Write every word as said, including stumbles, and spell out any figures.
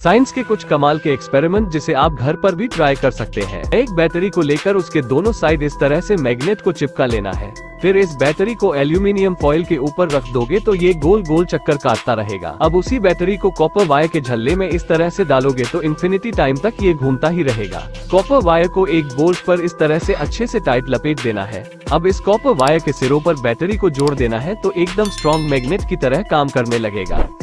Science के कुछ कमाल के एक्सपेरिमेंट जिसे आप घर पर भी ट्राई कर सकते हैं। एक बैटरी को लेकर उसके दोनों साइड इस तरह से मैग्नेट को चिपका लेना है। फिर इस बैटरी को एल्यूमिनियम फॉइल के ऊपर रख दोगे तो ये गोल गोल चक्कर काटता रहेगा। अब उसी बैटरी को कॉपर वायर के झल्ले में इस तरह से डालोगे तो इन्फिनिटी टाइम तक ये घूमता ही रहेगा। कॉपर वायर को एक बोल्ट पर इस तरह से अच्छे से टाइट लपेट देना है। अब इस कॉपर वायर के सिरों पर बैटरी को जोड़ देना है तो एकदम स्ट्रॉन्ग मैग्नेट की तरह काम करने लगेगा।